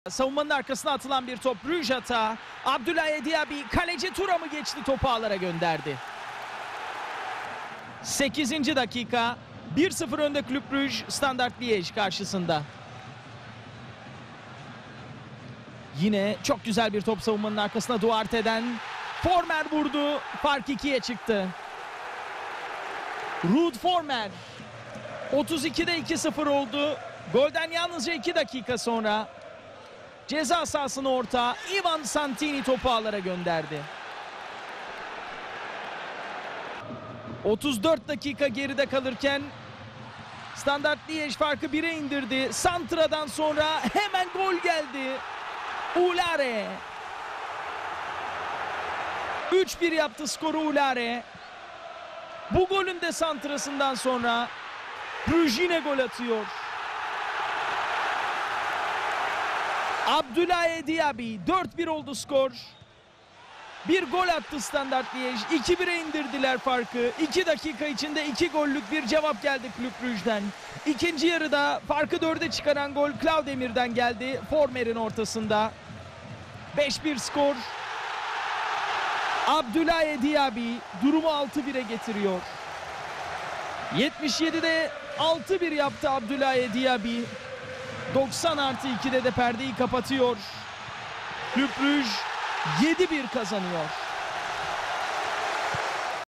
Savunmanın arkasına atılan bir top. Bruges hata. Abdoulaye Diaby kaleci Thuram'ı geçti, topu ağlara gönderdi. 8. dakika. 1-0 önde Kulüp Bruges Standard Liège karşısında. Yine çok güzel bir top savunmanın arkasına Duarte'den. Former vurdu. Fark 2'ye çıktı. Ruud Former. 32'de 2-0 oldu. Golden yalnızca 2 dakika sonra. Ceza sahasına orta. Ivan Santini topu ağlara gönderdi. 34 dakika geride kalırken Standard Liège farkı 1'e indirdi. Santra'dan sonra hemen gol geldi. Ulare. 3-1 yaptı skoru Ulare. Bu golün de santrasından sonra Bruges yine gol atıyor. Abdoulaye Diaby. 4-1 oldu skor. Bir gol attı Standard Liège. 2-1'e indirdiler farkı. 2 dakika içinde 2 gollük bir cevap geldi Kulüp Bruges'den. İkinci yarıda farkı 4'e çıkaran gol Claudemir'den geldi. Former'in ortasında. 5-1 skor. Abdoulaye Diaby durumu 6-1'e getiriyor. 77'de 6-1 yaptı Abdoulaye Diaby. 90+2'de de perdeyi kapatıyor. Kulüp Bruges 7-1 kazanıyor.